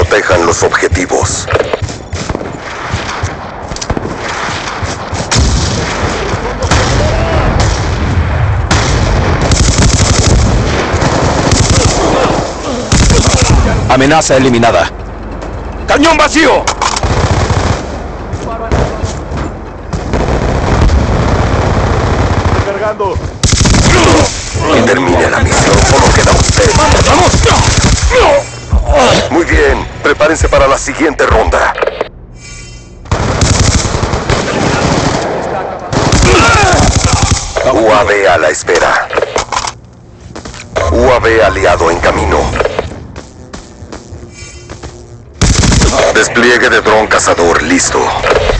Protejan los objetivos. Amenaza eliminada. ¡Cañón vacío! Cargando. Termine la misión, solo queda usted. ¡Vamos! Muy bien, prepárense para la siguiente ronda. UAV a la espera. UAV aliado en camino. Despliegue de dron cazador listo.